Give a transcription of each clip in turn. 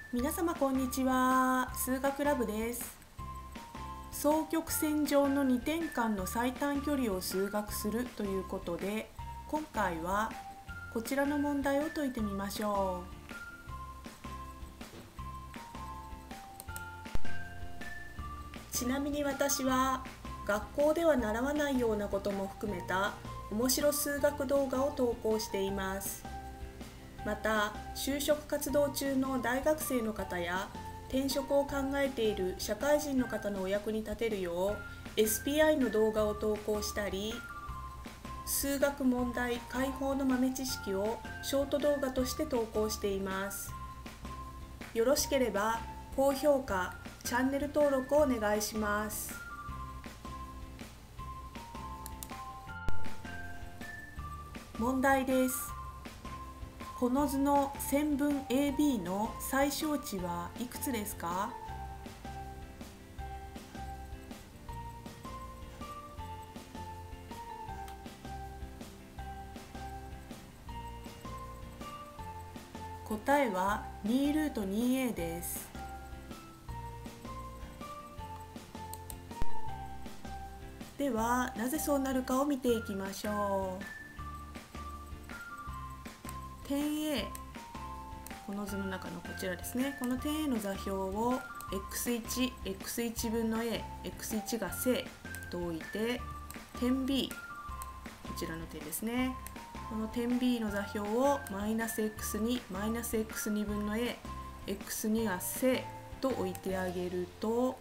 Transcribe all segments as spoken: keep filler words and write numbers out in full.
皆様こんにちは。数学ラブです。双曲線上のにてん間の最短距離を数学するということで、今回はこちらの問題を解いてみましょう。ちなみに私は学校では習わないようなことも含めた面白数学動画を投稿しています。また、就職活動中の大学生の方や転職を考えている社会人の方のお役に立てるよう エスピーアイ の動画を投稿したり、数学問題解放の豆知識をショート動画として投稿しています。よろしければ高評価、チャンネル登録をお願いします。問題です。この図の線分 エービー の最小値はいくつですか？答えはにルートにエー です。では、なぜそうなるかを見ていきましょう。点 A、 この図の中のこちらですね。この点 A の座標を エックスいち、エックスいち 分の A、エックスいち が正と置いて、点 B、 こちらの点ですね。この点 B の座標をマイナス エックスに、マイナス エックスに 分の A、エックスに が正と置いてあげると、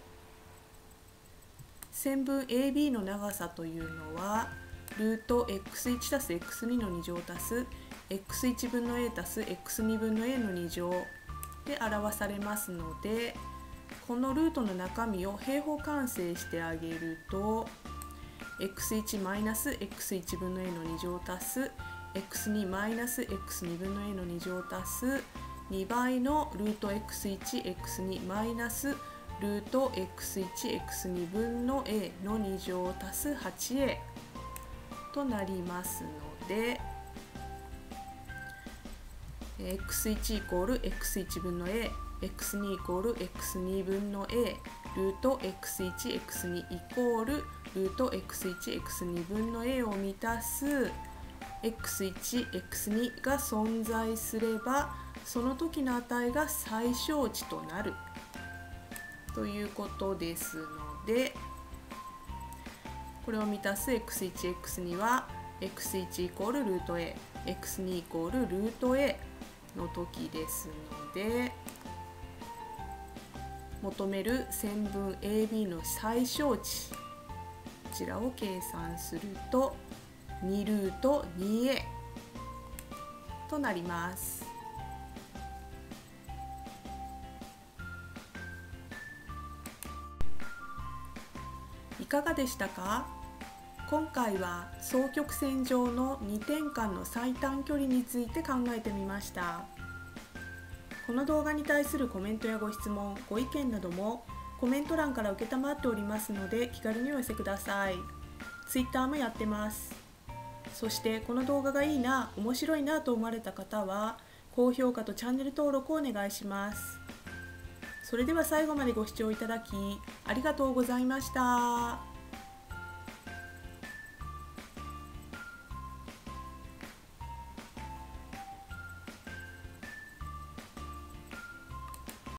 線分 エービー の長さというのはルート エックスいち たす エックスに のに乗足す エックスいち 分の A たす エックスに 分の A のに乗で表されますので、このルートの中身を平方完成してあげると エックスいち マイナス エックスいち 分の A のに乗足す エックスに マイナス エックスに 分の A のに乗足すにばいのルート エックスいち、エックスに マイナスルート エックスいち、エックスに 分の A のに乗足す はちエー となりますので、エックスいち イコール エックスいち 分の A、エックスに イコール エックスに 分の A、ルート エックスいち、エックスに イコールルート エックスいち、エックスに 分の A を満たす エックスいち、エックスに が存在すれば、その時の値が最小値となるということですので、これを満たす エックスいち、エックスに は エックスいち イコールルート A、エックスに イコールルート A の時ですので、求める線分 エービー の最小値、こちらを計算するとにルートにエー となります。いかがでしたか？今回は双曲線上のにてん間の最短距離について考えてみました。この動画に対するコメントやご質問、ご意見などもコメント欄から承っておりますので、気軽にお寄せください。Twitter もやってます。そしてこの動画がいいな、面白いなと思われた方は高評価とチャンネル登録をお願いします。それでは最後までご視聴いただきありがとうございました。